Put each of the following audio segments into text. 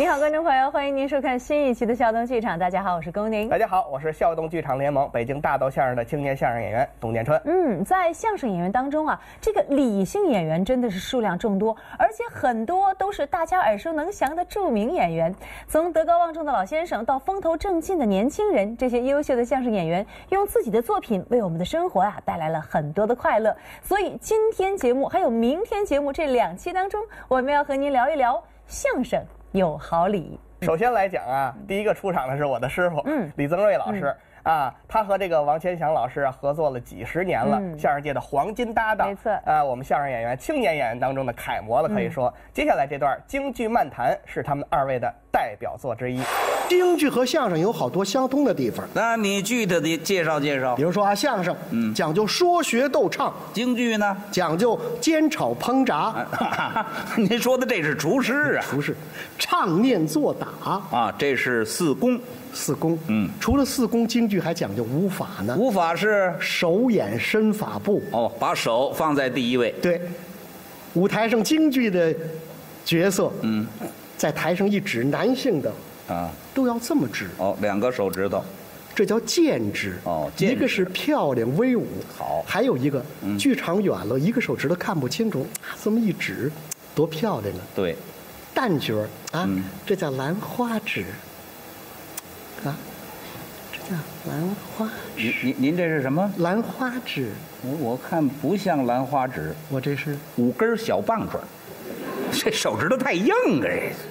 你好，观众朋友，欢迎您收看新一期的孝东剧场。大家好，我是龚宁。 大家好，我是孝东剧场联盟北京大豆相声的青年相声演员董建春。 在相声演员当中啊，这个理性演员真的是数量众多，而且很多都是大家耳熟能详的著名演员。从德高望重的老先生到风头正劲的年轻人，这些优秀的相声演员用自己的作品为我们的生活带来了很多的快乐。所以今天节目还有明天节目这2期当中，我们要和您聊一聊相声有好礼。 首先来讲啊，第一个出场的是我的师傅，李增瑞老师。他和这个王千祥老师合作了几十年了，相声界的黄金搭档。 没错。 我们相声演员、青年演员当中的楷模了，可以说。接下来这段京剧漫谈是他们2位的代表作之一。 京剧和相声有好多相通的地方， 那你具体的介绍介绍。 比如说相声，讲究说学逗唱； 京剧呢， 讲究煎炒烹炸。 您说的这是厨师啊？ 不是，唱念做打啊，这是四功。 四功，除了四功，京剧还讲究五法呢。 五法是手眼身法步。 把手放在第一位。 对，舞台上京剧的角色，在台上一指，男性的都要这么指。 2个手指头， 这叫剑指。一个是漂亮威武， 好， 还有一个剧场远了，一个手指头看不清楚，这么一指，多漂亮啊！ 对， 旦角啊，这叫兰花指。这叫兰花指。 您这是什么？ 兰花指。 我看不像兰花指， 我这是 5根小棒槌，这手指头太硬啊！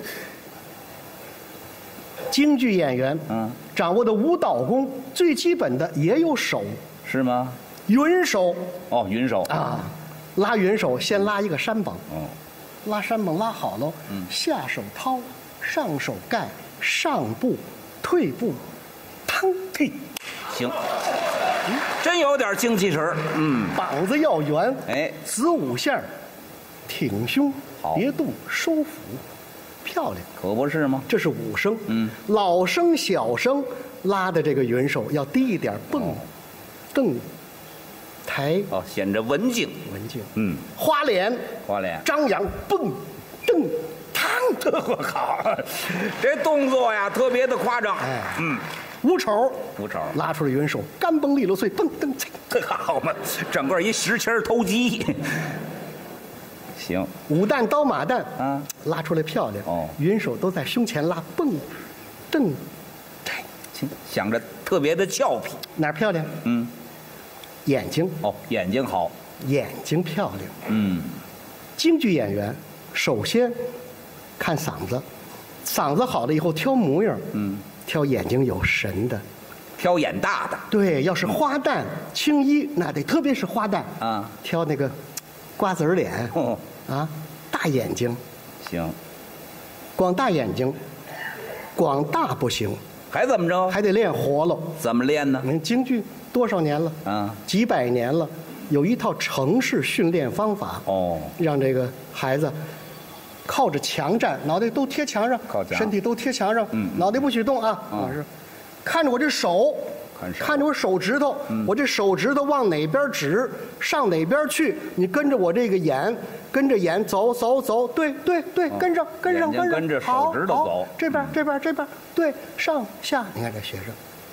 京剧演员掌握的舞蹈功最基本的也有手， 是吗？ 云手。 云手拉云手先拉一个山崩，拉山崩拉好了，下手掏，上手盖，上步退步，嘡嘿， 行，真有点精气神儿。 膀子要圆，子午线，挺胸，别肚，收腹，漂亮， 可不是吗？ 这是武生。老生小生拉的这个云手要低一点，蹦，蹬，抬， 显着文静， 文静。花脸，张扬，蹦，蹬。 好，这动作呀特别的夸张。 五丑拉出来云手，干蹦利落碎，蹦蹬踩， 好嘛，整个一石签偷鸡。行， 武旦刀马旦拉出来漂亮。云手都在胸前拉，蹦蹬踩， 行，想着特别的俏皮。 哪儿漂亮？眼睛。 眼睛好， 眼睛漂亮。京剧演员首先看嗓子，嗓子好了以后挑模样，挑眼睛有神的， 挑眼大的。 对，要是花旦、青衣，那得特别是花旦挑那个瓜子脸，大眼睛。 行， 光大眼睛，光大不行， 还怎么着？ 还得练活了。 怎么练呢？ 您京剧多少年了？几百年了，有一套程式训练方法。让这个孩子靠着墙站，脑袋都贴墙上，身体都贴墙上，脑袋不许动啊！是，看着我这手，看着我手指头，我这手指头往哪边指，上哪边去，你跟着我这个眼，跟着眼走，对，跟上， 跟着手指头走， 这边，对，上下，你看这学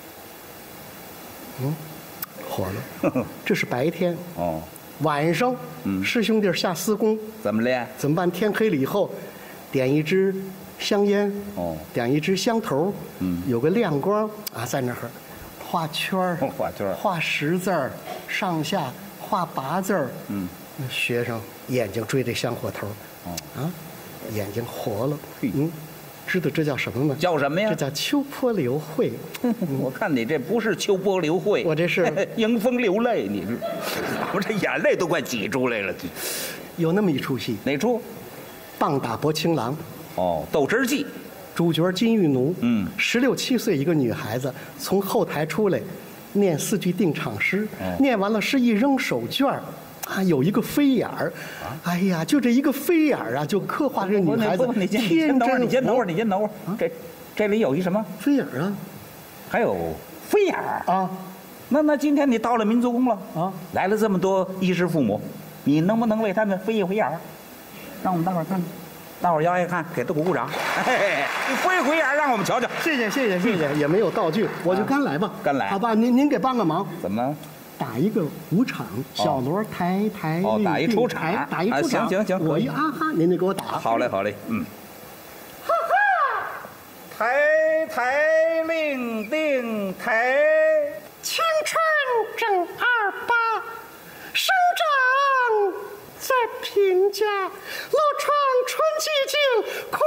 生，火了，这是白天。晚上，师兄弟下私工， 怎么练？ 怎么办？天黑了以后，点一支香烟，点一支香头，有个亮光在那儿画圈画10字儿，上下画8字儿。学生眼睛追这香火头，眼睛活了。知道这叫什么吗？ 叫什么呀？ 这叫秋波流会。 我看你这不是秋波流会， 我这是迎风流泪。你这，我这眼泪都快挤出来了。 有那么一出戏， 哪出？ 棒打薄情郎。 斗智记。 主角金玉奴，16、17岁一个女孩子从后台出来，念4句定场诗，念完了诗一扔手绢有一个飞眼儿，哎呀，就这一个飞眼儿就刻画这女孩子天真。 你先等会儿，这里有一什么飞眼儿还有飞眼儿那今天你到了民族宫了来了这么多衣食父母，你能不能为他们飞一回眼儿，让我们大伙儿看看？ 大伙儿摇一看，给他鼓鼓掌。哎，你回回眼让我们瞧瞧。 谢谢，也没有道具，我就干来吧。 干来， 好吧，您给帮个忙。 怎么？ 打一个鼓场，小锣抬抬。 哦，打一出场， 打一出场。 行， 我一啊哈，您就给我打。 好嘞，嗯。 哈哈， 抬抬令定抬。 青春正28，生长在贫家，路闯春寂静，空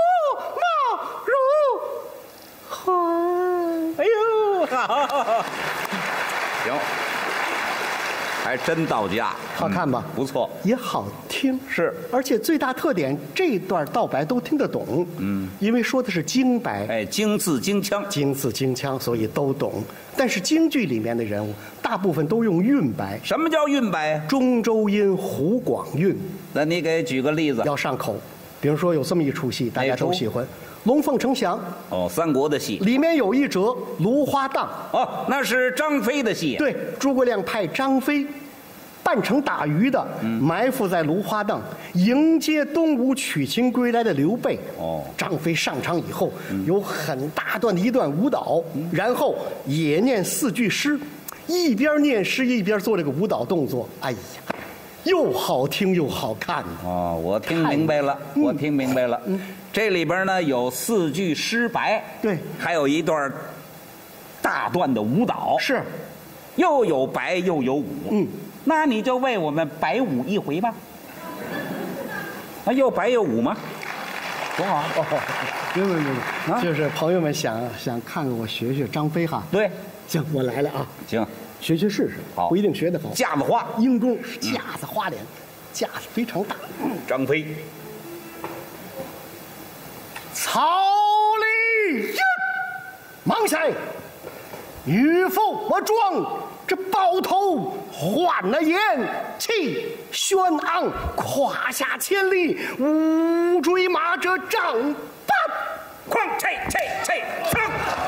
腹冒如寒。 哎呦，好，行，还真到家， 好看吧？ 不错， 也好听， 是， 而且最大特点，这段道白都听得懂，因为说的是京白， 哎，京字京腔， 所以都懂。但是京剧里面的人物，大部分都用韵白。 什么叫韵白？ 中州音、湖广韵。 那你给举个例子， 要上口。比如说有这么一出戏，大家都喜欢，《龙凤呈祥》。 哦，三国的戏， 里面有一折芦花荡。 哦，那是张飞的戏。 对，诸葛亮派张飞扮成打鱼的，埋伏在芦花荡，迎接东吴取经归来的刘备。 哦， 张飞上场以后，有很大段的一段舞蹈，然后也念4句诗，一边念诗一边做这个舞蹈动作。哎呀，又好听又好看。 哦，我听明白了，这里边呢有4句诗白， 对， 还有一段大段的舞蹈， 是， 又有白又有舞。那你就为我们白舞一回吧。啊，又白又舞吗？多好！ 没，就是朋友们想看看我学张飞哈。 对， 行，我来了啊。 行， 学试试。 好， 不一定学得好。 架子花， 鹰弓是架子花脸，架子非常大。 张飞， 曹李应，忙下，与否我装。这包头换了眼，气轩昂，胯下千里，五追马者丈八， 哐啐噌，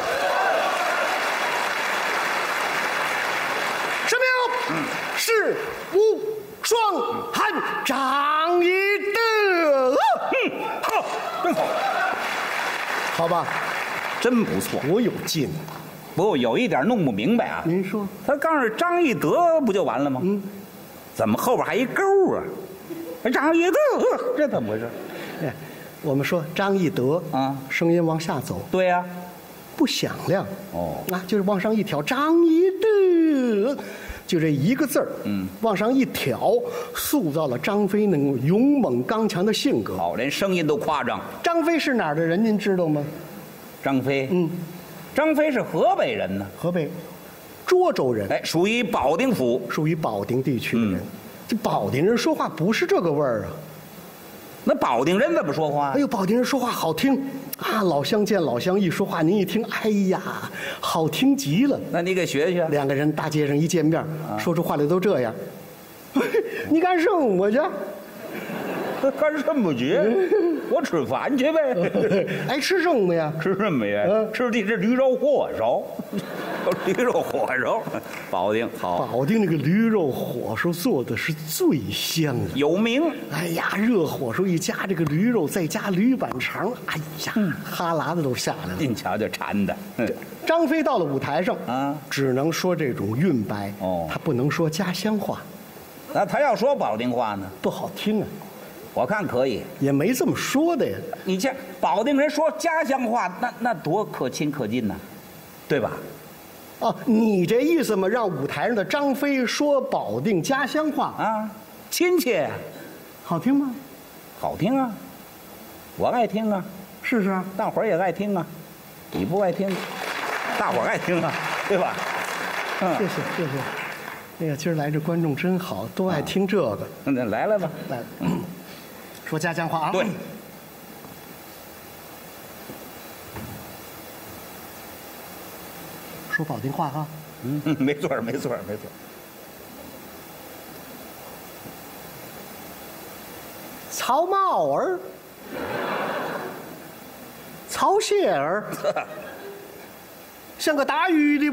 什么？是无双汉张翼德。 好，真好， 好吧， 真不错， 我有劲。 不过有一点弄不明白啊。 您说， 他刚是张翼德不就完了吗？怎么后边还一勾啊？张翼德，这怎么回事？ 哎，我们说张翼德啊，声音往下走。 对呀， 不响亮。 哦， 啊，就是往上一挑，张翼德，就这一个字儿。往上一挑，塑造了张飞那种勇猛刚强的性格。 好，连声音都夸张。 张飞是哪儿的人？您知道吗？ 张飞，张飞是河北人呢， 河北涿州人， 哎，属于保定府， 属于保定地区的人。这保定人说话不是这个味儿啊。 那保定人怎么说话？ 哎呦，保定人说话好听啊，老乡见老乡，一说话您一听，哎呀，好听极了。 那你给学学。 两个人大街上一见面，说出话来都这样。你干什么去？ 干什么去？我吃饭去呗。 爱吃什么呀？ 吃什么呀？吃的是驴肉火烧。驴肉火烧，保定好。 保定那个驴肉火烧做的是最香的， 有名。 哎呀，热火烧一加这个驴肉，再加驴板肠，哎呀，哈喇子都下来了。 您瞧这馋的。 张飞到了舞台上啊，只能说这种韵白，他不能说家乡话。 那他要说保定话呢？ 不好听啊。 我看可以， 也没这么说的呀。 你像保定人说家乡话，那多可亲可近呢，对吧？ 哦，你这意思嘛，让舞台上的张飞说保定家乡话啊，亲切， 好听吗？ 好听啊，我爱听啊， 试试， 大伙儿也爱听啊，你不爱听，大伙儿爱听啊，对吧？ 谢谢。哎呀，今儿来这观众真好，都爱听这个。 那来吧， 来。说家乡话啊！ 对， 说保定话哈。 没错。 曹茂儿，曹谢儿，像个打鱼的不？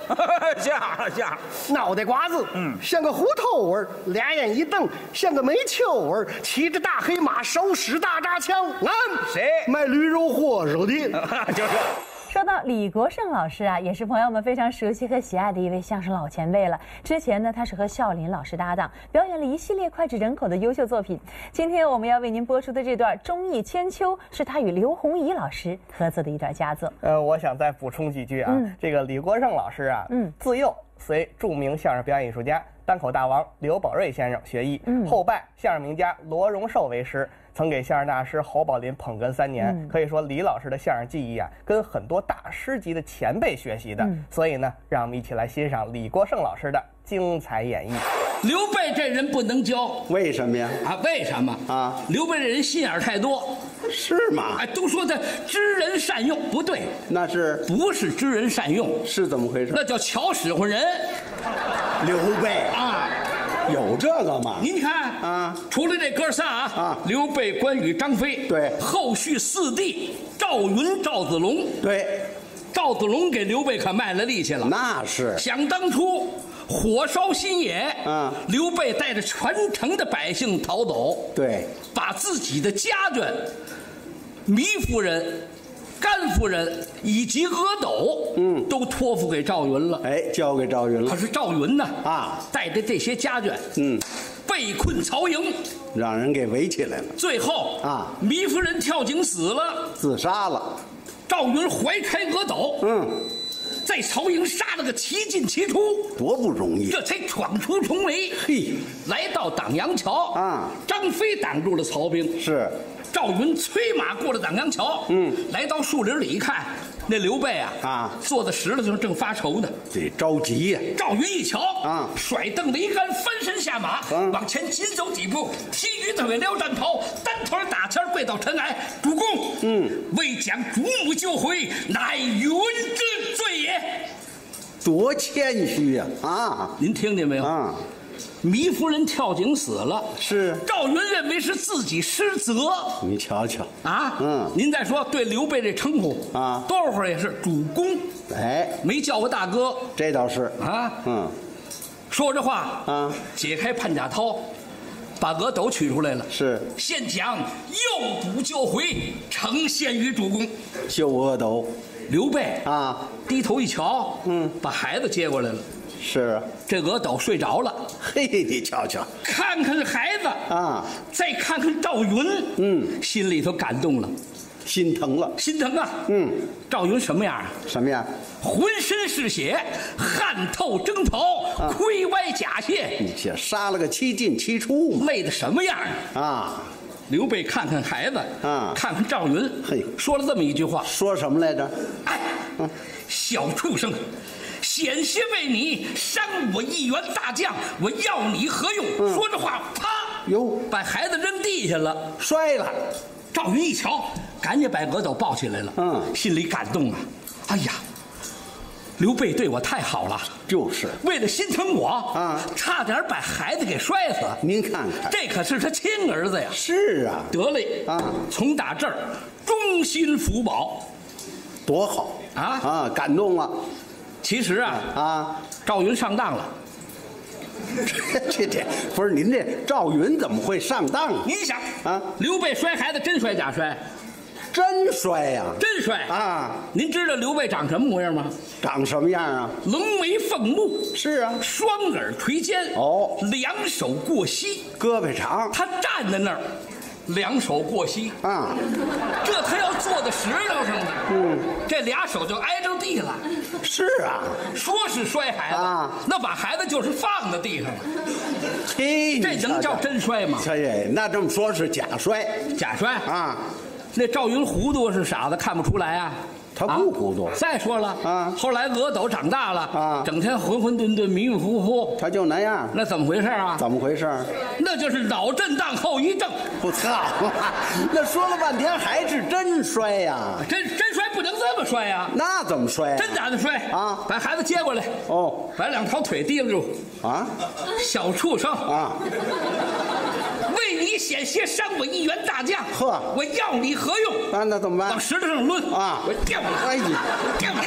像， 脑袋瓜子，像个虎头儿，俩眼一瞪，像个煤球儿，骑着大黑马，手使大扎枪， 谁卖驴肉火烧的？ 就是。 说到李国盛老师啊，也是朋友们非常熟悉和喜爱的一位相声老前辈了。之前呢，他是和笑林老师搭档，表演了一系列脍炙人口的优秀作品。今天我们要为您播出的这段忠义千秋，是他与刘洪仪老师合作的一段佳作。 我想再补充几句啊。这个李国盛老师啊，自幼随著名相声表演艺术家、单口大王刘宝瑞先生学艺，后拜相声名家罗荣寿为师。曾给相声大师侯宝林捧哏3年，可以说李老师的相声技艺啊，跟很多大师级的前辈学习的。所以呢，让我们一起来欣赏李国盛老师的精彩演绎。 刘备这人不能教， 为什么呀？ 为什么啊？ 刘备这人心眼太多， 是吗？ 都说他知人善用，不对， 那是不是知人善用？ 是怎么回事？ 那叫巧使唤人。 刘备啊。 有这个吗？ 您看啊，除了这哥仨啊，刘备、关羽、张飞， 对， 后续4弟赵云、赵子龙， 对， 赵子龙给刘备可卖了力气了。 那是。 想当初火烧新野，刘备带着全城的百姓逃走， 对， 把自己的家眷糜夫人、甘夫人以及阿斗，都托付给赵云了。 交给赵云了。 可是赵云呢，带着这些家眷，被困曹营， 让人给围起来了。 最后糜夫人跳井死了， 自杀了。 赵云怀揣阿斗，在曹营杀了个七进七出， 多不容易， 这才闯出重围。 嘿， 来到党阳桥，张飞挡住了曹兵， 是。 赵云催马过了党阳桥，来到树林里一看，那刘备坐在石头上正发愁呢， 得着急呀。 赵云一瞧，甩蹬子一杆，翻身下马，往前紧走几步，踢鱼子尾，撩战袍，单腿打签跪到尘埃，主公，为将主母救回，乃云之罪也。 多谦虚呀！ 您听见没有？糜夫人跳井死了， 是赵云认为是自己失责。 你瞧瞧您再说对刘备这称呼多少会儿也是主公，没叫我大哥， 这倒是说这话解开潘家涛，把阿斗取出来了， 是现将诱捕救回，呈献于主公。 救阿斗， 刘备低头一瞧，把孩子接过来了。 是这阿斗睡着了， 嘿，你瞧瞧， 看看孩子再看看赵云，心里头感动了， 心疼了， 心疼啊！赵云什么样啊？ 什么样？ 浑身是血，汗透征袍，盔歪甲卸。 你这杀了个七进七出嘛， 累得什么样刘备看看孩子看看赵云，说了这么一句话， 说什么来着？ 小畜生！险些为你伤我一员大将，我要你何用？说这话，啪，把孩子扔地下了， 摔了。 赵云一瞧，赶紧把阿斗抱起来了，心里感动啊！哎呀，刘备对我太好了， 就是为了心疼我差点把孩子给摔死。 您看看， 这可是他亲儿子呀！ 是啊， 得嘞从打这儿忠心福保， 多好感动了。 其实赵云上当了。 这不是您这赵云怎么会上当呢？ 您想刘备摔孩子真摔假摔？ 真摔呀！ 真摔您知道刘备长什么模样吗？ 长什么样啊？ 龙眉凤目， 是啊， 双耳垂肩，两手过膝， 胳膊长。 他站在那儿，两手过膝这他要坐在石头上呢，这俩手就挨着地了。 是啊， 说是摔孩子那把孩子就是放在地上了。这能叫真摔吗？ 那这么说是假摔。 假摔那赵云糊涂是傻子，看不出来他不糊涂。 再说了后来阿斗长大了整天浑浑沌沌、迷迷糊糊， 他就那样。 那怎么回事怎么回事？ 那就是脑震荡后遗症。 我操！那说了半天还是真摔呀！ 真摔不能这么摔呀！ 那怎么摔？ 真打的摔把孩子接过来把两条腿提了住小畜生为你你险些伤我一员大将。 呵， 我要你何用？ 那怎么办？ 往石头上抡啊！ 我掉你！ 哎呀， 掉你！ 哎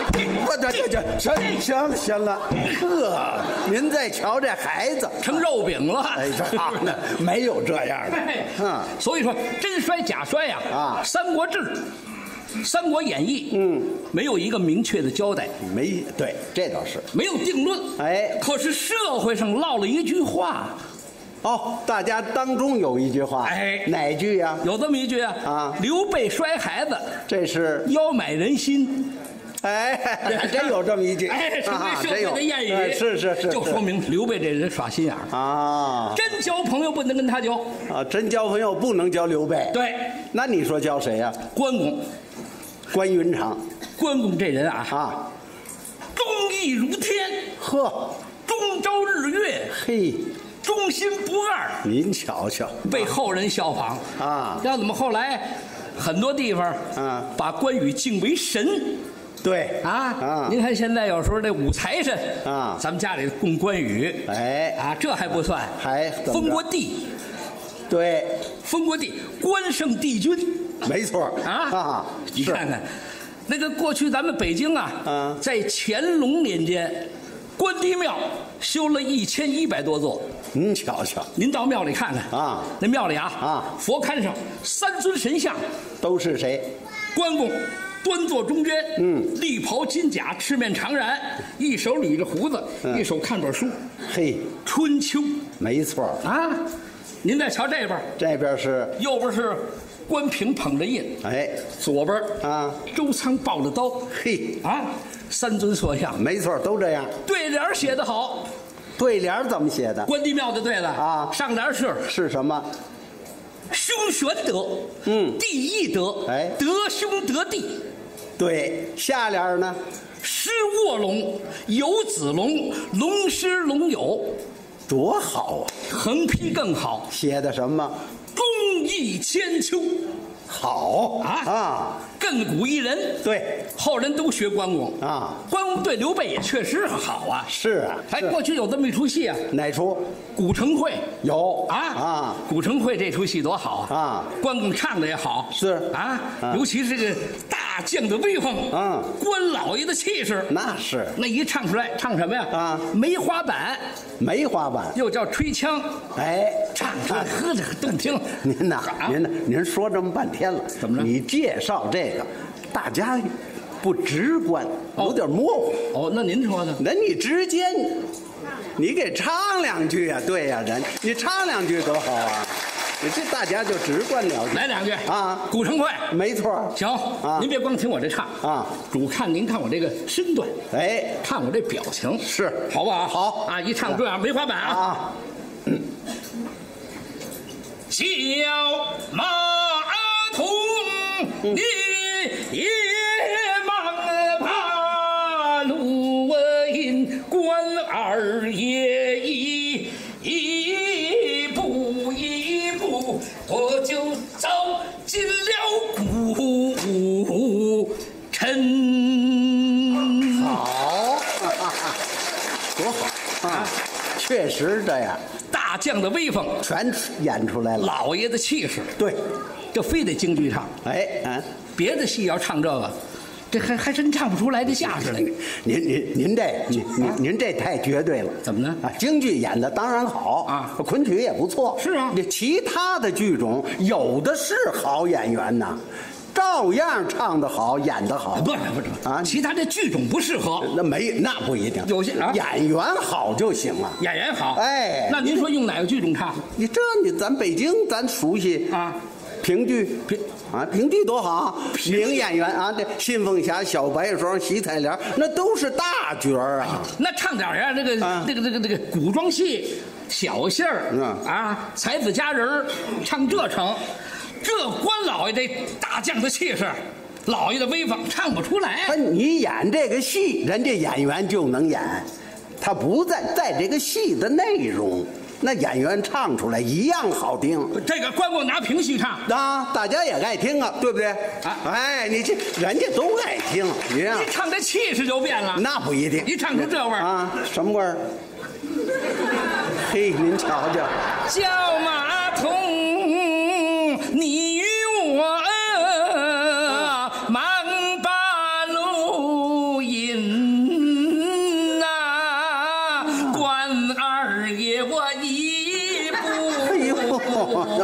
行了，呵，您再瞧这孩子成肉饼了。 哎，这没有这样的。 所以说真摔假摔呀，《三国志》《三国演义》没有一个明确的交代， 对，这倒是没有定论。 哎， 可是社会上落了一句话。 哦，大家当中有一句话， 哎， 哪句呀？ 有这么一句啊，刘备摔孩子， 这是腰买人心。 哎，还真有这么一句， 哎，成为社会的谚语。 是， 就说明刘备这人耍心眼儿啊， 真交朋友不能跟他交啊，真交朋友不能交刘备。 对， 那你说交谁呀？ 关公， 关云长。 关公这人啊，忠义如天， 呵， 终朝日月， 嘿。 忠心不二， 您瞧瞧， 被后人效仿啊！ 要怎么后来很多地方把关羽敬为神？ 对啊，您看现在有时候这五财神啊， 咱们家里供关羽， 哎啊，这还不算， 还封过帝， 对， 封过帝，关圣帝君， 没错啊！你看看，那个过去咱们北京啊，在乾隆年间，关帝庙修了1100多座。 您瞧瞧， 您到庙里看看啊，那庙里佛龛上3尊神像， 都是谁？ 关公端坐中间，力袍金甲，赤面长髯，一手捋着胡子，一手看本书。 嘿， 春秋， 没错啊。您再瞧这边， 这边是右边是关平捧着印， 哎， 左边周仓抱着刀， 嘿 3尊塑像， 没错，都这样。 对联写得好。 对联怎么写的？ 关帝庙的对子上联是什么？ 兄玄德，弟义德， 哎， 德兄得弟。 对，下联呢？ 狮卧龙，有子龙，龙狮龙友， 多好啊！ 横批更好， 写的什么？ 忠义千秋。 好亘古一人， 对， 后人都学关公啊。关公对刘备也确实好啊。 是啊， 还过去有这么一出戏啊， 哪出？ 古城会有古城会这出戏多好啊！关公唱的也好， 是尤其是这个大将的威风，关老爷的气势， 那是那一唱出来，唱什么呀？梅花板， 梅花板， 又叫吹腔， 哎， 唱喝着动听。 您说这么半天了， 怎么着？ 你介绍这个，大家不直观，有点模糊。 哦，那您说呢？ 那你直接，你给唱两句啊？对呀，你唱两句多好啊！你这大家就直观了解。 来两句啊， 古城会， 没错。 行您别光听我这唱主看您看我这个身段， 哎， 看我这表情， 是好不好？ 好一唱这样梅花板小马童，你也忙把路引，关二爷一步一步，我就走进了古城。 好，多好确实这样。 大将的威风全演出来了， 老爷的气势， 对， 这非得京剧唱。别的戏要唱这个，这还真唱不出来的架势来。 您这太绝对了。 怎么呢？ 京剧演的当然好昆曲也不错。 是啊， 这其他的剧种有的是好演员呐。照样唱得好，演得好。 不是其他这剧种不适合。 那不一定， 有些演员好就行了。 演员好， 哎， 那您说用哪个剧种唱？ 咱北京咱熟悉评剧评剧多好，名演员这新凤霞、小白霜、喜彩莲，那都是大角啊。 那唱点这个古装戏、小戏儿才子佳人唱这成。这关老爷这大将的气势，老爷的威风唱不出来。 你演这个戏，人家演员就能演，他不在这个戏的内容，那演员唱出来一样好听。 这个关公拿评戏唱大家也爱听对不对？你这人家都爱听， 你唱这气势就变了。 那不一定， 你唱出这味儿什么味儿？嘿，您瞧瞧， 叫马童。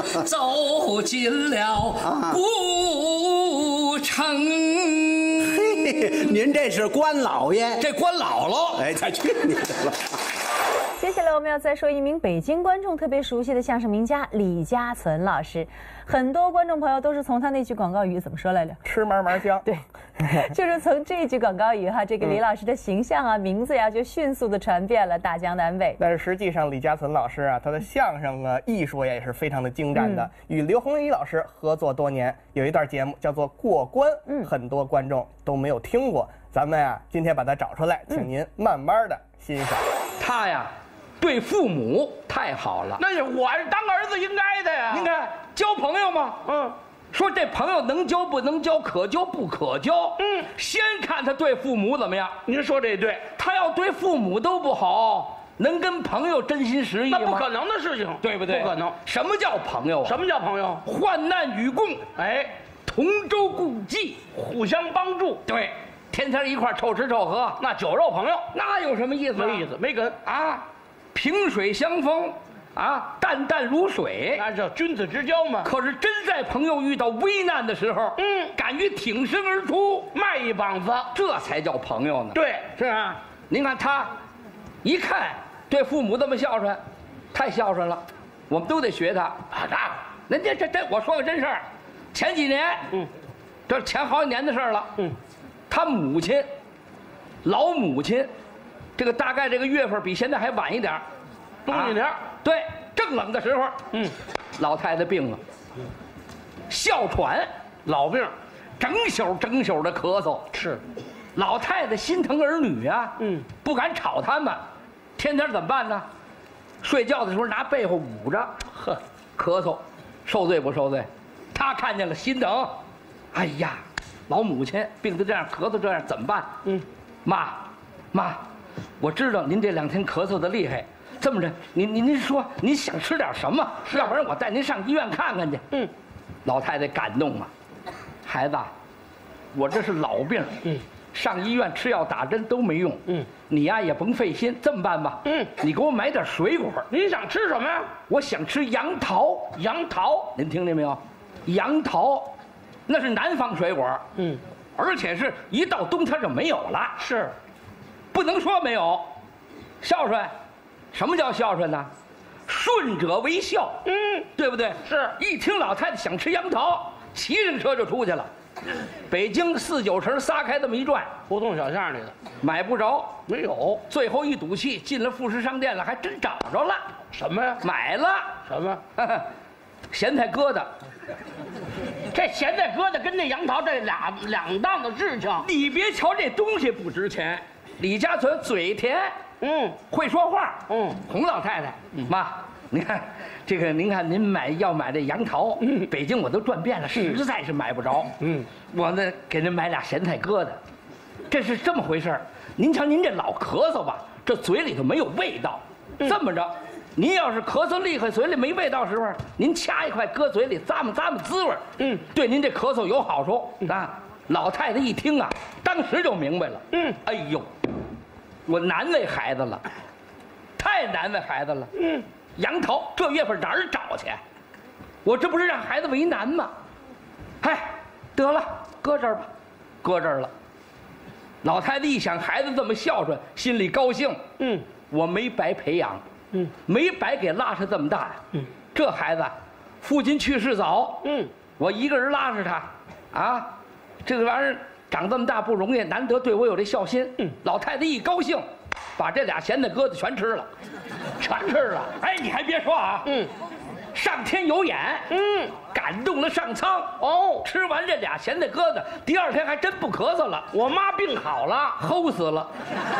走进了古城。 嘿，您这是关老爷， 这关姥姥， 哎，再去你的了。 接下来我们要再说一名北京观众特别熟悉的相声名家李家存老师，很多观众朋友都是从他那句广告语怎么说来着？ 吃嘛嘛香。 对，就是从这句广告语哈，这个李老师的形象啊、名字呀，就迅速的传遍了大江南北。 但是实际上，李家存老师啊，他的相声啊艺术也是非常的精湛的，与刘洪一老师合作多年，有一段节目叫做《过关》，很多观众都没有听过。咱们呀，今天把它找出来，请您慢慢的欣赏。 他呀，对父母太好了。 那我当儿子应该的呀。 您看，交朋友嘛，说这朋友能交不能交，可交不可交，先看他对父母怎么样。 您说这对， 他要对父母都不好，能跟朋友真心实意吗？ 那不可能的事情， 对不对？ 不可能。 什么叫朋友啊？ 什么叫朋友？ 患难与共， 哎， 同舟共济， 互相帮助。 对，天天一块臭吃臭喝， 那酒肉朋友， 那有什么意思？ 没意思，没根啊！萍水相逢，啊，淡淡如水， 那叫君子之交嘛。 可是真在朋友遇到危难的时候，敢于挺身而出， 卖一膀子， 这才叫朋友呢。 对， 是啊。您看他，一看对父母这么孝顺，太孝顺了，我们都得学他啊！那这，我说个真事儿，前几年，这前好几年的事儿了，他母亲，老母亲。这个大概这个月份比现在还晚一点， 冬季年， 对，正冷的时候，老太太病了，哮喘， 老病， 整宿的咳嗽， 是， 老太太心疼儿女啊，不敢吵他们，天天怎么办呢？睡觉的时候拿被子捂着，咳嗽，受罪不受罪？他看见了心疼，哎呀，老母亲病得这样，咳嗽这样，怎么办？妈。我知道您这2天咳嗽的厉害，这么着，您说您想吃点什么？要不然我带您上医院看看去。老太太感动了，孩子，我这是老病，上医院吃药打针都没用，你呀也甭费心，这么办吧，你给我买点水果。 您想吃什么呀？ 我想吃杨桃。 杨桃， 您听见没有？杨桃，那是南方水果，而且是一到冬天就没有了。 是。 不能说没有，孝顺，什么叫孝顺呢？顺者为孝，对不对？ 是。 一听老太太想吃杨桃，骑上车就出去了，北京4、9城撒开这么一转， 胡同小巷里的， 买不着， 没有。 最后一赌气，进了富士商店了，还真找着了。 什么呀？ 买了什么？ 咸菜疙瘩。 这咸菜疙瘩跟这杨桃这两档子事情。 你别瞧这东西不值钱。李家存嘴甜，会说话，哄老太太，妈，您看，这个您看您要买这杨桃，北京我都转遍了，实在是买不着，我呢给您买俩咸菜疙瘩，这是这么回事儿。您瞧您这老咳嗽吧，这嘴里头没有味道，这么着，您要是咳嗽厉害，嘴里没味道时候，您掐一块搁嘴里咂摸滋味，对您这咳嗽有好处啊。老太太一听啊，当时就明白了。哎呦，我难为孩子了，太难为孩子了。杨桃这月份哪儿找去？我这不是让孩子为难吗？哎，得了，搁这儿吧，搁这儿了。老太太一想孩子这么孝顺，心里高兴。我没白培养，没白给拉扯这么大。这孩子，父亲去世早，我一个人拉扯他，啊。这个玩意儿长这么大不容易，难得对我有这孝心。老太太一高兴，把这俩咸菜疙瘩全吃了，全吃了。哎，你还别说啊，上天有眼，感动了上苍。吃完这俩咸菜疙瘩，第2天还真不咳嗽了。 我妈病好了， 齁死了。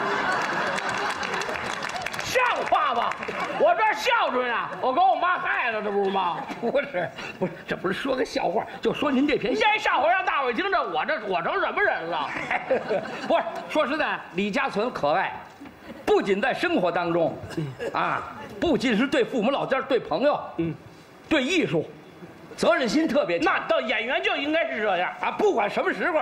像话吗？我这孝顺啊，我给我妈害了，这不是吗？ 不是，这不是说个笑话，就说您这篇。 这上回让大伙听着，我成什么人了？ 不是，说实在，李家存可爱，不仅在生活当中，不仅是对父母老家、对朋友，对艺术，责任心特别强。 那到演员就应该是这样啊，不管什么时候，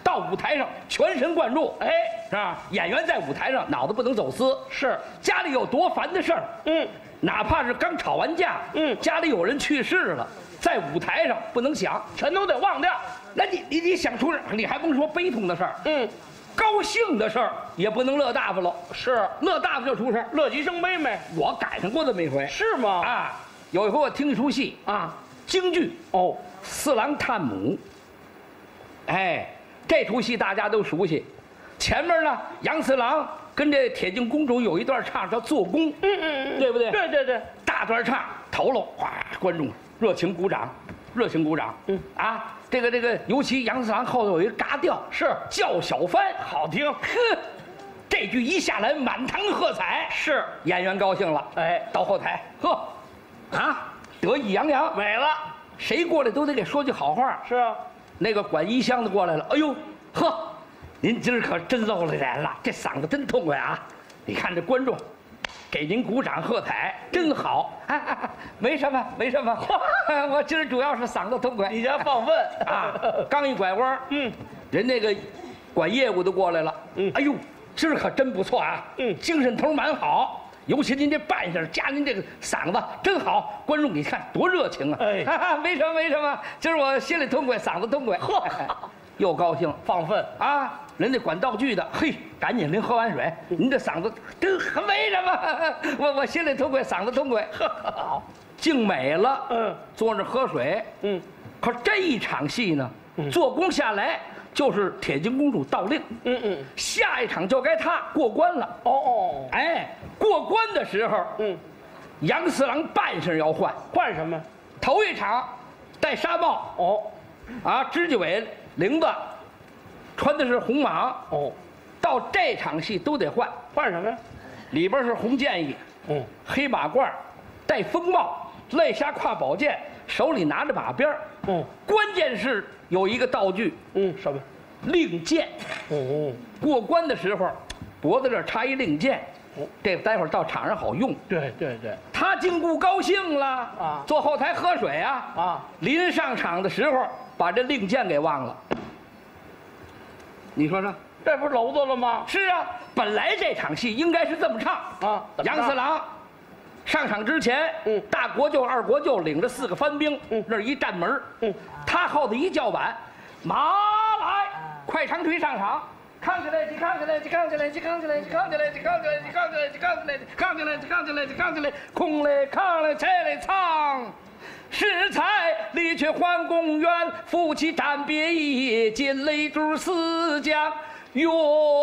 到舞台上全神贯注，哎，是吧？演员在舞台上脑子不能走私，是家里有多烦的事儿，哪怕是刚吵完架，家里有人去世了，在舞台上不能想，全都得忘掉。那你想出你还甭说悲痛的事儿，高兴的事儿也不能乐大发了，是乐大发就出事，乐极生悲没？我赶上过这么一回，是吗？啊，有一回我听一出戏啊，京剧哦，《四郎探母》。哎，这出戏大家都熟悉，前面呢，杨四郎跟这铁镜公主有一段唱叫做工，对不对？对对对，大段唱头喽，哗，观众热情鼓掌，热情鼓掌，啊，这个，尤其杨四郎后头有一个嘎调，是叫小番，好听，呵，这句一下来，满堂喝彩，是演员高兴了，哎，到后台，呵，啊，得意洋洋，美了，谁过来都得给说句好话，是啊。那个管衣箱的过来了，哎呦，呵，您今儿可真露了脸了，这嗓子真痛快啊！你看这观众，给您鼓掌喝彩，真好。没什么，没什么，我今儿主要是嗓子痛快。你家放粪啊！刚一拐弯，人那个管业务的过来了，哎呦，今儿可真不错啊，精神头蛮好。尤其您这扮相加您这个嗓子真好，观众你看多热情啊！哎，没什么没什么，今儿我心里痛快，嗓子痛快，呵，又高兴放粪啊！人家管道具的，嘿，赶紧您喝完水，您这嗓子真没什么，我心里痛快，嗓子痛快，好，静美了，坐那喝水，可这一场戏呢，做工下来。就是铁镜公主到令，下一场就该她过关了。哦，哎，过关的时候，杨四郎扮相要换，换什么？头一场戴纱帽，哦，啊，指甲尾翎子，穿的是红蟒，哦，到这场戏都得换，换什么呀？里边是红箭衣，黑马褂，戴风帽，肋下挎宝剑，手里拿着马鞭，关键是。有一个道具，什么？令箭。过关的时候，脖子这儿插一令箭，这待会儿到场上好用。对对对。他经顾高兴了啊，坐后台喝水啊，临上场的时候把这令箭给忘了。你说说，这不是娄子了吗？是啊，本来这场戏应该是这么唱啊，杨四郎。上场之前，大国舅、二国舅领着4个番兵，那儿一站门，他后头一叫板，马来，快长腿上场，扛起来，扛起来，扛起来，扛起来，扛起来，扛起来，扛起来，扛起来，扛起来，扛起来，扛起来，空来扛来，拆来藏。适才离去还公园，夫妻战别一见泪珠四将，永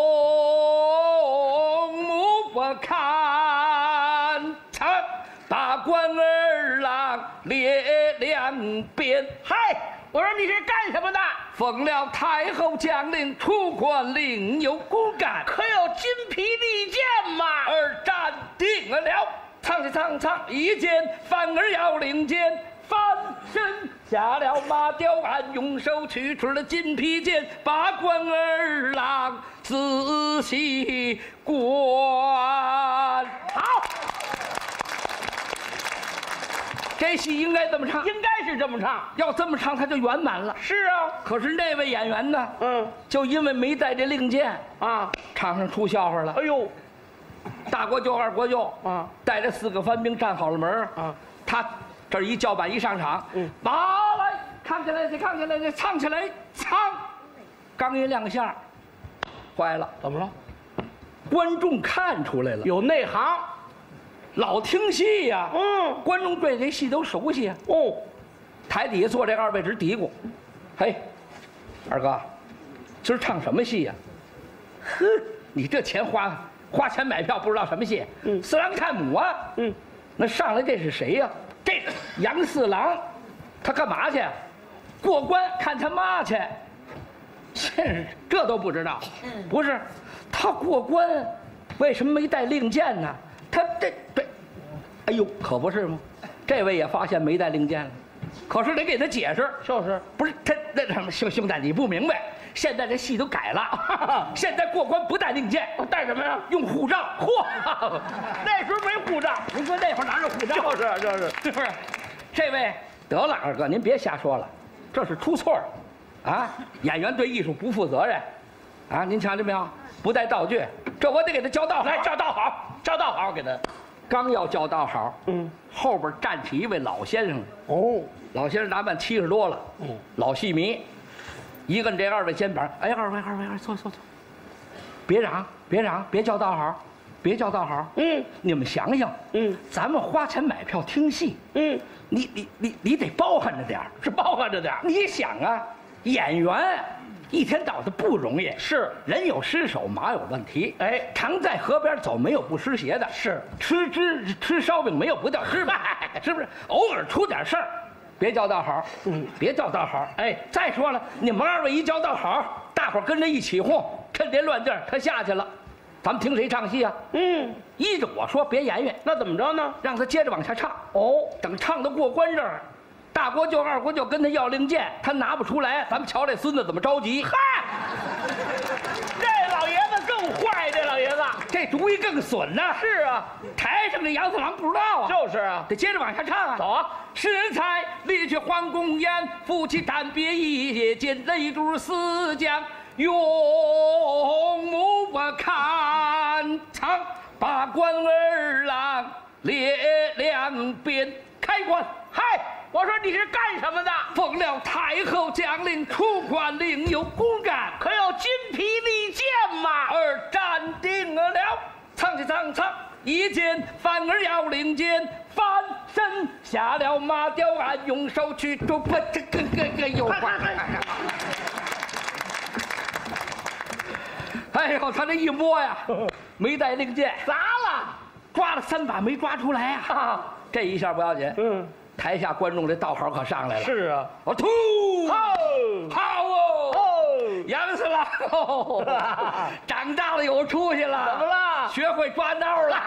目不看。把关二郎列两边，嗨！我说你是干什么的？奉了太后将令，出关另有公干，可有金皮利剑吗？而斩定了，苍一剑，反而要领剑。翻身下了马吊鞍，用手取出了金皮剑，把关二郎仔细观。好。这戏应该这么唱，应该是这么唱。要这么唱，它就圆满了。是啊，可是那位演员呢？就因为没带这令箭啊，场上出笑话了。哎呦，大国舅、二国舅啊，带着4个番兵站好了门啊，他这一叫板一上场，马来，扛起来，扛起来，唱起来，唱，刚一亮相，坏了，怎么了？观众看出来了，有内行。老听戏呀，观众对这戏都熟悉啊。台底下坐这2位直嘀咕：“嘿，二哥，今儿唱什么戏呀？呵，你这钱花钱买票，不知道什么戏？四郎探母啊。那上来这是谁呀？这杨四郎，他干嘛去？过关看他妈去。这都不知道？不是，他过关为什么没带令箭呢？他这。”哎呦，可不是吗？这位也发现没带令箭了，可是得给他解释。就是不是他那什么兄弟，你不明白，现在这戏都改了，现在过关不带令箭，带什么呀？用护照。嚯，那时候没护照。您说那会儿哪有护照？就是，是不是？这位得了，二哥，您别瞎说了，这是出错了， 啊，演员对艺术不负责任，啊，您瞧见没有？不带道具，这我得给他交道好， 来交道好，交道好给他。 刚要交道好，后边站起一位老先生来。 哦， 老先生打扮70多了，老戏迷，一摁这2位肩膀，哎，二位，坐，别嚷，别叫道好，别叫道好。你们想想，咱们花钱买票听戏，你得包含着点儿， 是包含着点儿。 你想啊，演员一天到晚的不容易， 是人有失手，马有乱蹄。 哎， 常在河边走，没有不湿鞋的。 是吃烧饼，没有不掉芝麻，是不是？偶尔出点事儿，别叫道好，别叫道好。哎，再说了，你们2位一叫道好，大伙儿跟着一起哄，趁这乱劲儿，他下去了，咱们听谁唱戏啊？依着我说，别言语， 那怎么着呢？ 让他接着往下唱。 哦， 等唱到过关这儿，大国舅、二国舅跟他要令箭，他拿不出来，咱们瞧这孙子怎么着急。 嗨，这老爷子更坏，这老爷子这主意更损呐！ 是啊， 台上这杨四郎不知道啊， 就是啊， 得接着往下唱啊。 走啊！ 适才离去桓公宴，夫妻暂别一见，泪珠四将永目我看场，把关二郎列两边开关。 嗨，我说你是干什么的？ 奉了太后将令，出关另有公干， 可有金皮利剑吗？ 而站定了，唱起唱，一见反而要领剑，翻身下了马吊，俺用手去捉不这个有话。哎呦，他这一摸呀，没带令箭， 砸了， 抓了3把没抓出来啊！这一下不要紧，台下观众这道好可上来了。 是啊， 我吐，好哦，杨四郎哦，长大了有出息了。 怎么了？ 学会抓挠了。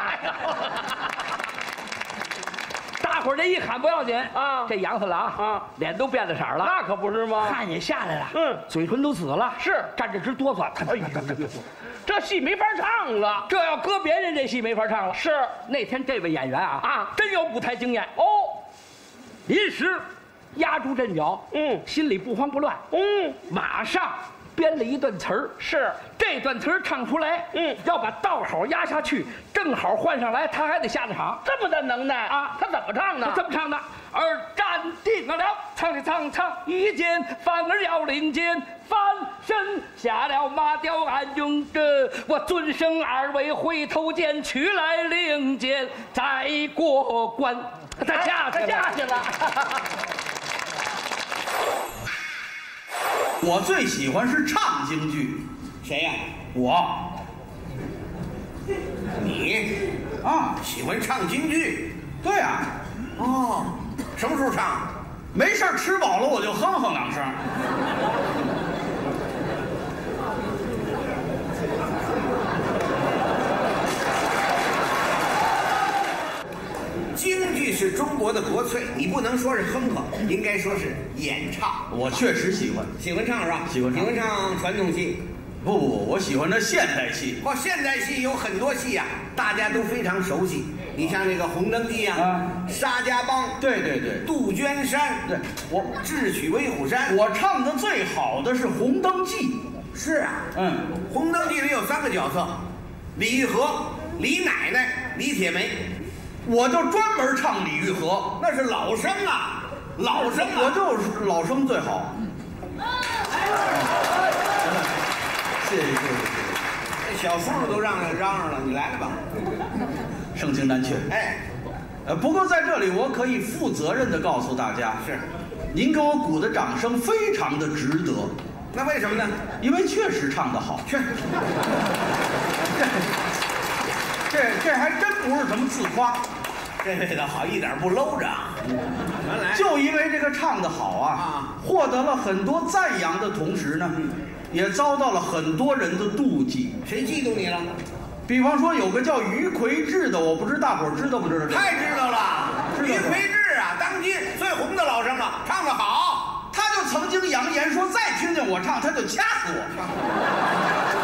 大伙儿这一喊不要紧啊，这杨四郎啊，脸都变了色了。 那可不是吗？ 汗也下来了，嘴唇都紫了， 是站着直哆嗦。 哎呦，这戏没法唱了。 这要搁别人，这戏没法唱了。 是那天这位演员啊，真有舞台经验哦。临时压住阵脚，心里不慌不乱，马上编了一段词儿。是这段词儿唱出来，要把道好压下去，正好换上来，他还得下着场。 这么的能耐啊！ 他怎么唱呢？ 他这么唱的：而站定了，唱着唱，一见反而要领剑，翻身下了马吊，俺用着我尊声2位回头见，取来令箭，再过关。他下去了。 我最喜欢是唱京剧。 谁呀？ 我。 你啊， 喜欢唱京剧？ 对呀。 哦，什么时候唱？ 没事儿吃饱了我就哼哼2声。 京剧是中国的国粹，你不能说是哼哼，应该说是演唱。 我确实喜欢， 喜欢唱是吧？ 喜欢唱。 喜欢唱传统戏？ 不，我喜欢这现代戏。 现代戏有很多戏呀，大家都非常熟悉。你像这个《红灯记》啊，沙家浜， 对， 杜鹃山， 对，我智取威虎山。 我唱的最好的是《红灯记》。 是啊，《红灯记》里有3个角色，李玉和、李奶奶、李铁梅。 我就专门唱李玉和， 那是老生啊， 我就是老生最好。谢谢。 这小叔叔都嚷嚷了，你来了吧？ 盛情难却。不过在这里我可以负责任地告诉大家， 是， 您给我鼓的掌声非常的值得。 那为什么呢？ 因为确实唱得好。这还真不是什么自夸， 这位的好一点不搂着。原来就因为这个唱得好啊，获得了很多赞扬的同时呢，也遭到了很多人的妒忌。 谁嫉妒你了？ 比方说有个叫于魁智的，我不知大伙儿知道不知道？ 太知道了，于魁智啊，当今最红的老生了，唱得好。 他就曾经扬言说，再听见我唱，他就掐死我。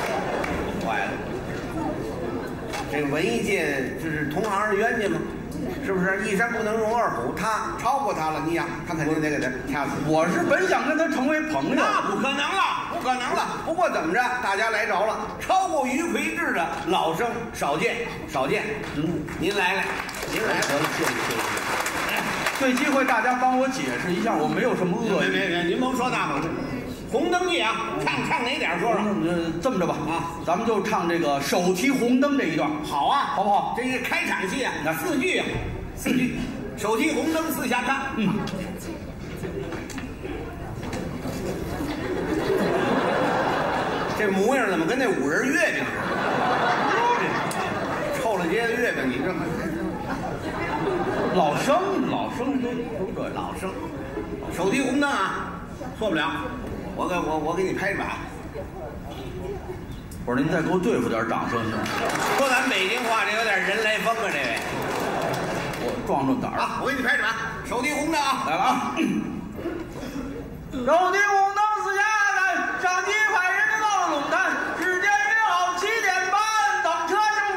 坏了，这个文艺界就是同行是冤家吗？ 是不是？一山不能容二虎，他超过他了，你想他肯定得给他掐死。 我是本想跟他成为朋友， 那不可能了，不可能了。不过怎么着，大家来着了，超过于魁智的老生少见，少见。您来来，您来，谢谢。 这机会大家帮我解释一下，我没有什么恶意。 没，您甭说那个。红灯记啊，唱哪点说说？ 这么着吧啊，咱们就唱这个手提红灯这一段。 好啊， 好不好？ 这是开场戏啊，那4句啊，4句，手提红灯四下唱。这模样怎么跟那5仁月饼似的？臭了街的月饼，你这老生都这老生，手提红灯啊，错不了。我给你拍板。 我说您再给我对付点掌声行吗？ 说咱北京话，这有点人来疯啊，这位。 我壮壮胆啊！我给你拍板，手提红灯啊， 来了啊！手提红灯四下看，上街派人到了龙潭，时间约好7点半，等车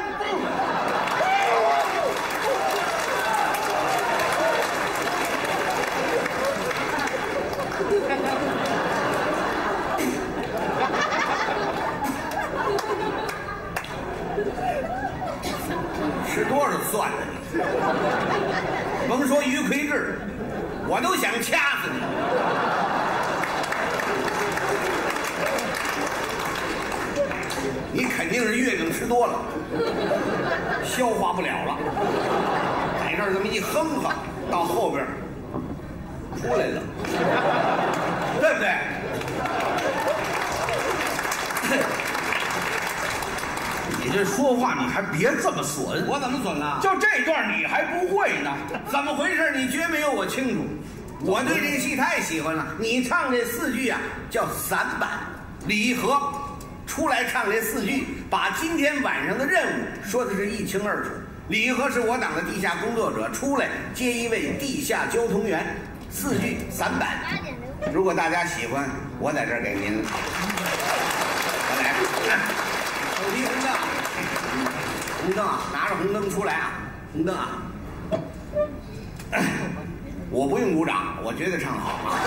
吃多少蒜呢你？甭说于魁智，我都想掐死你。你肯定是月饼吃多了，消化不了了，在这儿这么一哼哼，到后边出来了，对不对？ 你这说话你还别这么损， 我怎么损了？ 就这段你还不会呢？ 怎么回事？你绝没有我清楚。我对这个戏太喜欢了。你唱这4句啊，叫散板。李和出来唱这4句，把今天晚上的任务说的是一清二楚。李和是我党的地下工作者，出来接一位地下交通员。4句散板。如果大家喜欢，我在这儿给您来。手提红灯，红灯啊，拿着红灯出来啊，红灯啊，我不用鼓掌，我觉得唱好啊，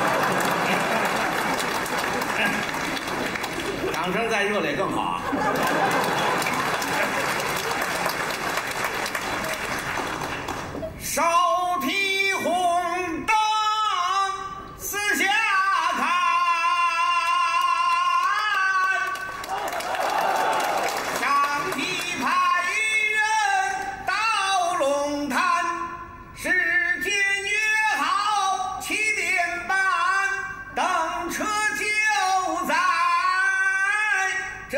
掌声再热烈更好啊。手提红灯四下看，时间约好7点半，等车就在这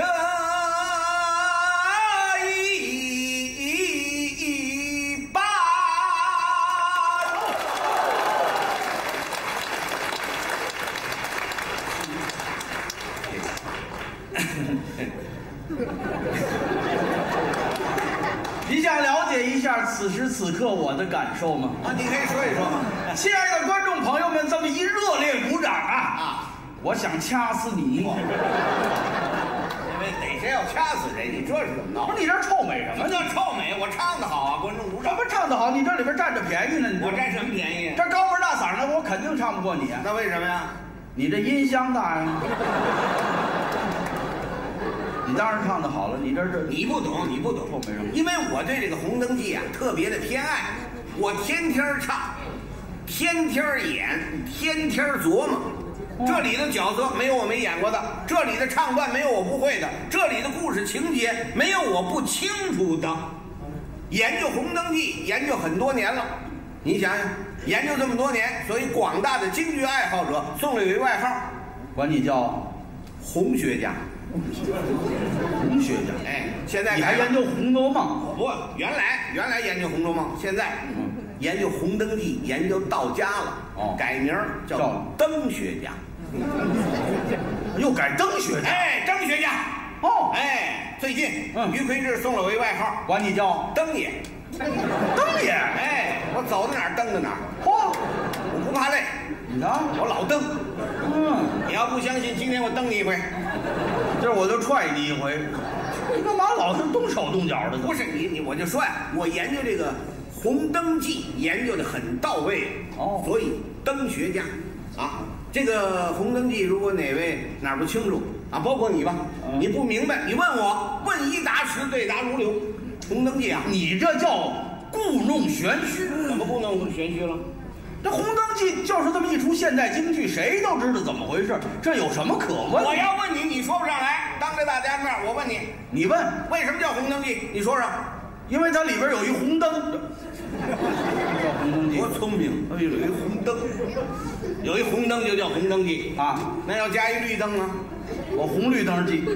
一半。 你想了解一下此时此刻我的感受吗？ 啊，你可以说一说嘛。 亲爱的观众朋友们，这么一热烈鼓掌啊！我想掐死你！ 因为哪谁要掐死谁？你这是怎么闹？ 不是你这臭美什么？ 什么叫臭美？我唱得好啊，观众鼓掌。 什么唱得好？你这里边占着便宜呢？ 我占什么便宜？ 这高门大嗓的，我肯定唱不过你。 那为什么呀？ 你这音箱大呀！你当然唱得好了，你这你不懂，你不懂， 臭美什么？ 因为我对这个《红灯记》啊特别的偏爱，我天天唱，天天演，天天琢磨。这里的角色没有我没演过的，这里的唱段没有我不会的，这里的故事情节没有我不清楚的。研究《红灯记》研究很多年了，你想想，研究这么多年，所以广大的京剧爱好者送了有一外号， 管你叫红学家。 红学家， 哎，现在你还研究《红楼梦》？ 不，原来研究《红楼梦》，现在研究《红灯记》，研究到家了，改名叫灯学家， 又改灯学家， 哎，灯学家， 哦， 哎，最近于魁智送了我一外号， 管你叫灯爷， 灯爷， 哎，我走到哪儿蹬到哪儿， 嚯， 我不怕累， 你看我老蹬，你要不相信，今天我蹬你一回。 这我就踹你一回，你干嘛老是动手动脚的？ 不是你，我就说呀，我研究这个《 红灯记研究的很到位哦，所以灯学家啊，这个红灯记如果哪位哪儿不清楚啊，包括你吧，你不明白，你问我，问一答十，对答如流。红灯记啊， 你这叫故弄玄虚。 怎么故弄玄虚了？ 这《红灯记》就是这么一出现代京剧，谁都知道怎么回事，这有什么可问？ 我要问你，你说不上来。当着大家面，我问你， 你问为什么叫《红灯记》？你说说。 因为它里边有一红灯。叫红灯记， 多聪明！哎呦，有一红灯，有一红灯就叫《红灯记》啊。那要加一绿灯呢？ 我红绿灯记。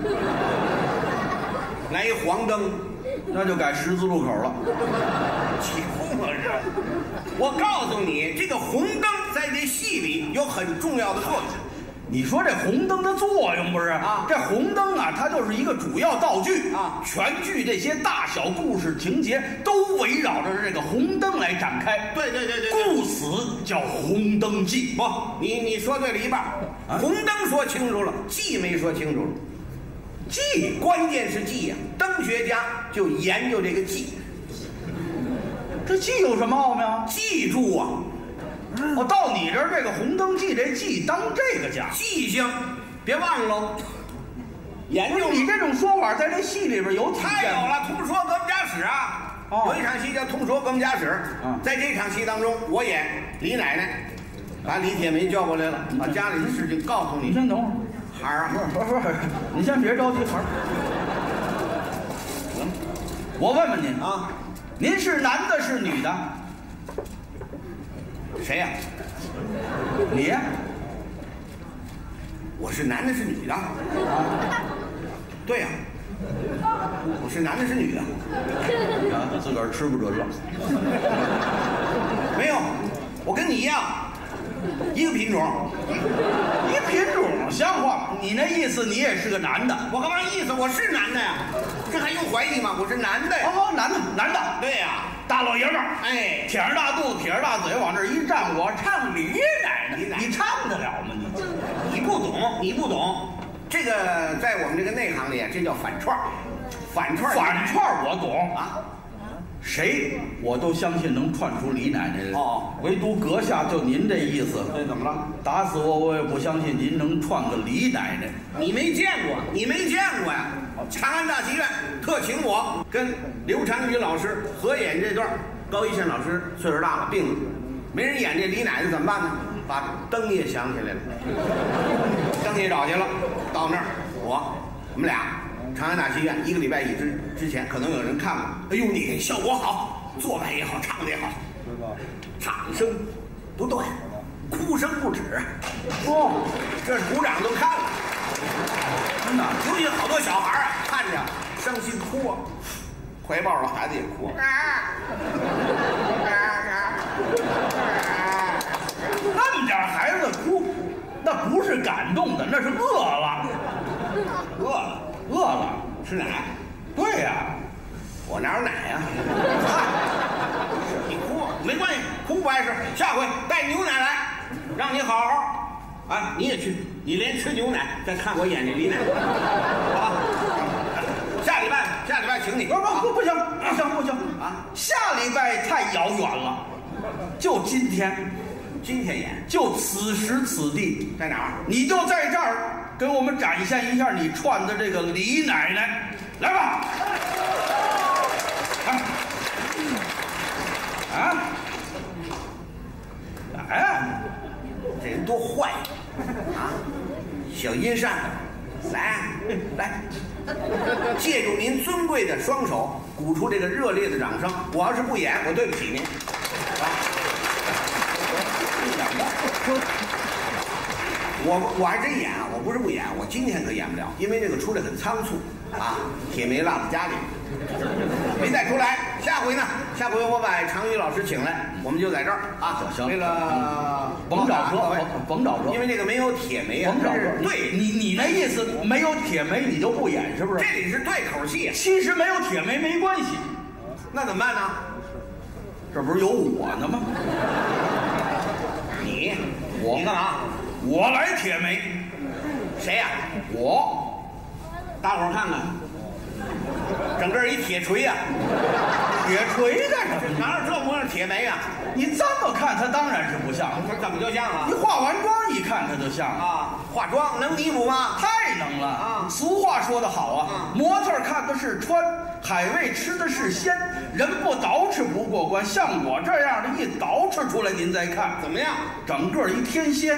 来一黄灯， 那就改十字路口了。 起哄了是？我告诉你，这个红灯在这戏里有很重要的作用。 你说这红灯的作用不是啊？这红灯啊，它就是一个主要道具啊。全剧这些大小故事情节都围绕着这个红灯来展开。 对， 故此叫《红灯记》。 不，你说对了一半。红灯说清楚了，记没说清楚。记，关键是记呀。灯学家就研究这个记。 这记有什么奥妙？ 记住啊！ 我到你这儿，这个《红灯记》这记当这个讲， 记性别忘了。研究你这种说法，在这戏里边有体现。 太有了，通说革命家史啊！有一场戏叫《通说革命家史》。在这场戏当中，我演李奶奶，把李铁梅叫过来了，把家里的事情告诉你。 你先等会儿， 孩儿啊， 不是，你先别着急，孩儿。我问问您啊，您是男的是女的？ 谁呀？ 你呀？ 我是男的，是女的？啊，对呀，我是男的，是女的？ 啊，自个儿吃不准了。 没有，我跟你一样，一个品种。 一品种像话吗？你那意思你也是个男的？ 我干嘛意思？我是男的呀，这还用怀疑吗？我是男的呀。 哦，男的。 对呀。 大老爷们儿， 哎， 舔着大肚子，撇着大嘴，往这一站，我唱李奶奶，你唱得了吗？ 你不懂，这个在我们这个内行里，这叫反串我懂啊。谁我都相信能串出李奶奶的哦，唯独阁下就您这意思， 这怎么了？ 打死我也不相信您能串个李奶奶。 你没见过呀？长安大戏院特请我跟刘长宇老师合演这段。高一宪老师岁数大了，病了，没人演这李奶奶怎么办呢？把灯也想起来了，灯也找去了。到那儿，我们俩长安大戏院1个礼拜之前，可能有人看过。哎呦，你效果好，做派也好，唱的也好，掌声不断，哭声不止。哦，这鼓掌都看了，真的，尤其好多小孩啊，看着伤心哭啊，怀抱着孩子也哭。 那么点孩子哭，那不是感动的，那是饿了。饿了， 吃奶？ 对呀， 我哪有奶呀？你哭没关系，哭不碍事。下回带牛奶来，让你好好。啊，你也去，你连吃牛奶，再看我演这李奶奶，好吧？下礼拜请你。 不行啊！下礼拜太遥远了，就今天演，就此时此地， 在哪儿？ 你就在这儿给我们展现一下你串的这个李奶奶，来吧！ 哎，这人多坏啊！小阴扇子，来，借助您尊贵的双手，鼓出这个热烈的掌声。我要是不演，我对不起您。我还真演啊！我不是不演，我今天可演不了，因为这个出来很仓促啊，铁梅落在家里，没带出来。下回我把常宇老师请来，我们就在这儿啊。 行， 为了甭找辙， 因为这个没有铁梅啊。 甭找辙。 对， 你那意思没有铁梅你就不演是不是？ 这里是对口戏。 其实没有铁梅没关系， 那怎么办呢？ 这不是有我呢吗？ 你干嘛？ 我来铁梅。 谁呀？ 我。 大伙儿看看，整个一铁锤呀！ 铁锤干什么？ 哪有这模样？ 铁梅啊！ 你这么看，他当然是不像。 他怎么就像啊？ 你化完妆一看他就像啊！化妆能弥补吗？ 太能了啊！俗话说得好啊，模特看的是穿，海味吃的是鲜，人不捯饬不过关。像我这样的，一捯饬出来，您再看怎么样？ 整个一天仙。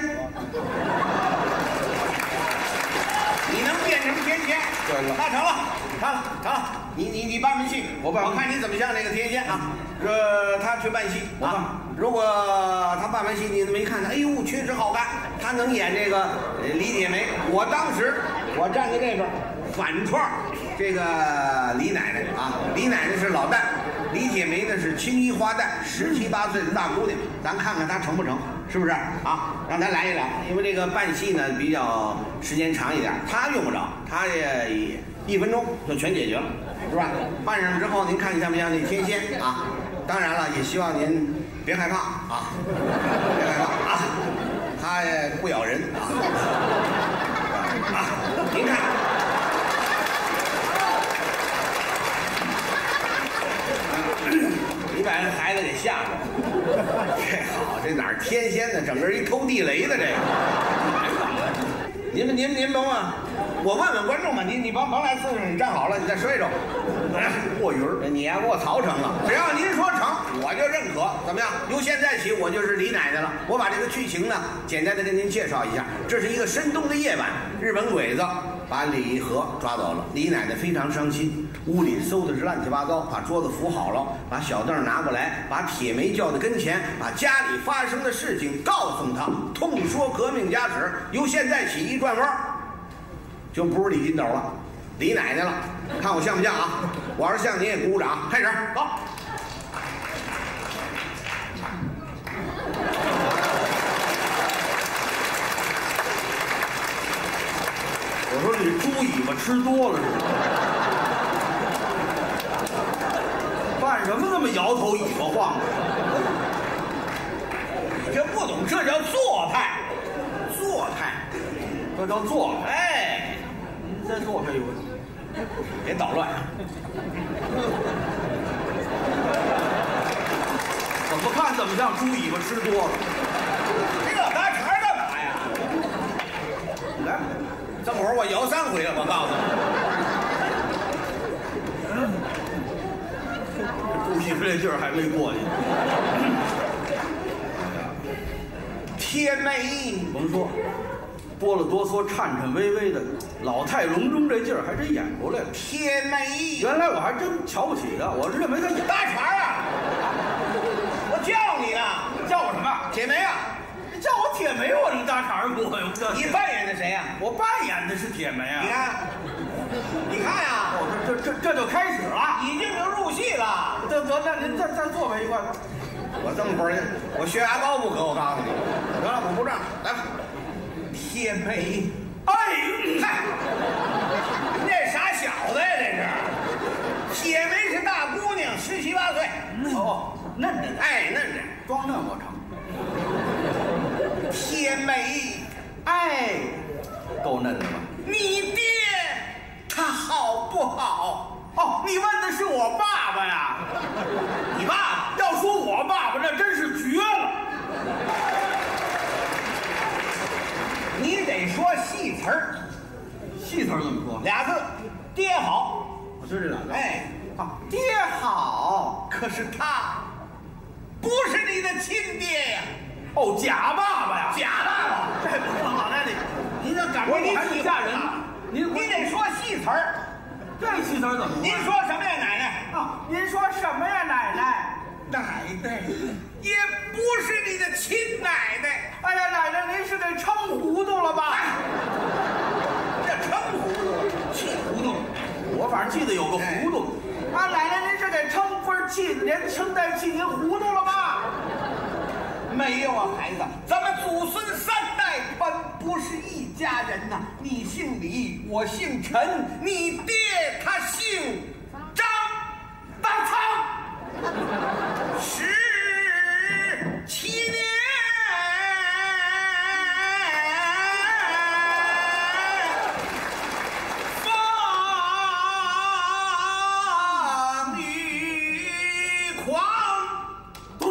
你能变成天仙？ 对了， 那成了。成了，你办办戏，我看你怎么像那个天仙啊？他去办戏啊。如果他办完戏，你这么一看，哎呦，确实好看，他能演这个李铁梅。我当时我站在这边，反串这个李奶奶啊。李奶奶是老旦，李铁梅呢是青衣花旦，17、18岁的大姑娘。咱看看她成不成，是不是啊？让她来一来，因为这个办戏呢比较时间长一点，她用不着，她也。1分钟就全解决了，是吧？办上之后，您看你像不像那天仙啊？当然了，也希望您别害怕啊，别害怕啊，它也不咬人啊。您看，你把这孩子给吓着，这好，这哪儿天仙呢？整个一偷地雷的这个。您甭问，我问问观众吧，你甭来刺激，你站好了，你再说一首。过云儿，你呀给我曹成了。只要您说成，我就认可。怎么样？由现在起，我就是李奶奶了。我把这个剧情呢，简单的跟您介绍一下。这是一个深冬的夜晚，日本鬼子把李和抓走了，李奶奶非常伤心，屋里搜的是乱七八糟，把桌子扶好了，把小凳拿过来，把铁梅叫到跟前，把家里发生的事情告诉他，痛说革命家史。由现在起一转弯，就不是李金斗了，李奶奶了。看我像不像啊？我要是像，您也鼓鼓掌。开始，走。 我说这猪尾巴吃多了是吧？办什么那么摇头尾巴晃的？ 你这不懂，这叫做派，做派， 这叫做派。 哎， 您再做派一回， 别捣乱。 怎么看怎么像猪尾巴吃多了？ 你老搭茬干嘛呀？来。这么会儿我摇3回了，我告诉你，猪尾巴这劲儿还没过去。 天梅， 甭说，哆了哆嗦、颤颤巍巍的，老态龙钟这劲儿还真演出来了。 天梅， 原来我还真瞧不起他，我认为他演搭茬啊！我叫你呢， 叫我什么？ 铁梅啊！ 叫我铁梅，我能搭茬不？ 你扮演的谁呀？ 我扮演的是铁梅啊！ 你看呀， 这就开始了， 已经能入戏了。 得，那您再做吧一块吧。 我这么会儿，我学牙膏不可，我告诉你。得了，我不让，来吧。铁梅， 哎， 嗨，你这傻小子呀，这是。铁梅是大姑娘，17、18岁。 哦，嫩着呢， 哎，嫩着， 装嫩我成。 铁梅， 哎，够嫩的吧？ 你爹他好不好？ 哦，你问的是我爸爸呀？ 你爸爸？ 要说我爸爸，那真是绝了。 你得说戏词儿。 戏词儿怎么说 ？2字，爹好。 我就这2字。 哎， 啊，爹好。 可是他不是你的亲爹呀。 哦，假爸爸呀！ 假爸爸， 这不成，老太太，您这赶快你还是嫁人？ 你得说戏词儿。 这戏词儿怎么说？ 您说什么呀，奶奶？ 啊，您说什么呀，奶奶？ 奶奶也不是你的亲奶奶。 哎呀，奶奶，您是给撑糊涂了吧？ 这撑糊涂了，气糊涂。 我反正记得有个糊涂。啊，奶奶，您是给撑分气，连撑带气您糊涂了吧？ 没有啊，孩子，咱们祖孙3代本不是一家人呐。你姓李，我姓陈，你爹他姓张，大仓17年。放女狂， 嘟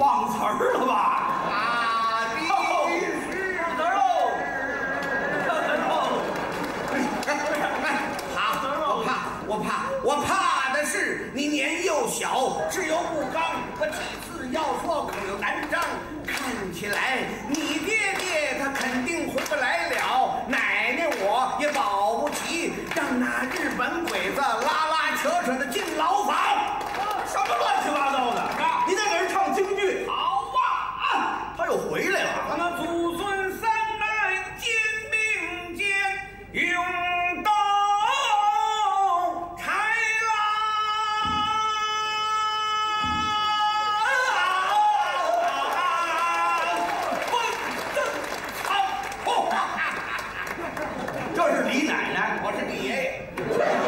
忘词儿了吧？ 啊，你是词儿喽， 我怕的是你年幼小，志有不刚，我几次要说口有难张。看起来你爹他肯定回不来了，奶奶我也保不齐，让那日本鬼子拉拉扯扯的进牢房。 什么乱七八糟的啊！你得给人唱京剧。 好啊， 他又回来了。 咱们祖孙三代肩并肩，勇斗豺狼。 这是李奶奶， 我是你爷爷。